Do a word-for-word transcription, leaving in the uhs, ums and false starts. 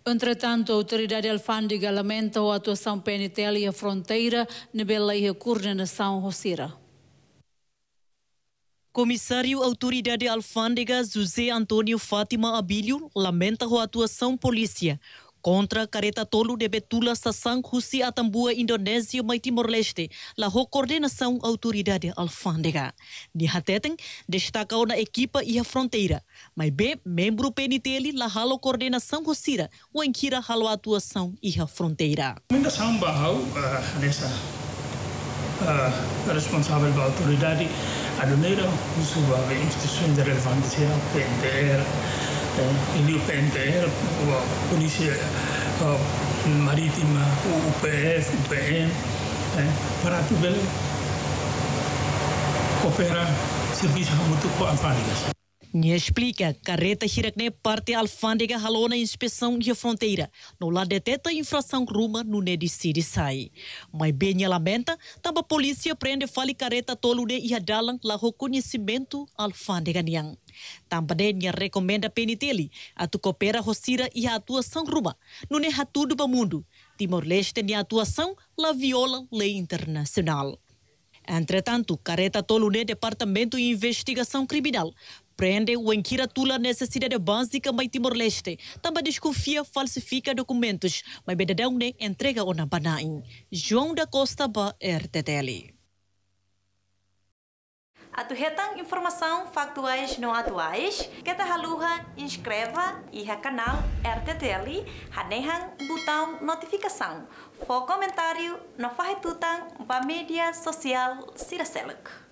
Entretanto, a autoridade alfândega lamenta a atuação P N T L e a fronteira na bela e a coordenação roceira. Comissário Autoridade Alfândega José Antônio Fátima Abílio lamenta a atuação polícia contra careta tolo de Betula Sassang Husi Atambua Indonésia e Timor-Leste, la coordenação Autoridade Alfândega. Ni hateten destaca na equipa e a fronteira, mas bem membro P N T L la halo coordenação Husira, o enkira halo atuação e a fronteira. Minda sambahau nessa responsável da autoridade aduneira sobre instituições relevantes, P N T L, e o P N T L, a Polícia Marítima, o U P F, o U P N, para tudo cooperar serviço muito com a alfândega. Ni explica, carreta hirakne parte alfândega halona inspeção e a fronteira. No lá deteta infração ruma no ne decide sai. Mas bem lamenta, tamba polícia prende fali carreta tolu de ia dalang la reconhecimento alfândega niang. Tamba de nia recomenda P N T L a tu coopera rocira e a atuação ruma. No ne hatudo ba mundo. Timor-Leste nia atuação la viola lei internacional. Entretanto, carreta tolu de Departamento de Investigação Criminal prende o enkira tula necessidade básica mai Timor-Leste. Também desconfia falsifica documentos, mas bedadão ne entrega o na banain. João da Costa ba R T T L. Atuhetang informação factuais não atuais, que ta haluha inscreva e ha canal R T T L, hanehang botão notificação. For comentário, não farretutang ba mídia social Siraseluk.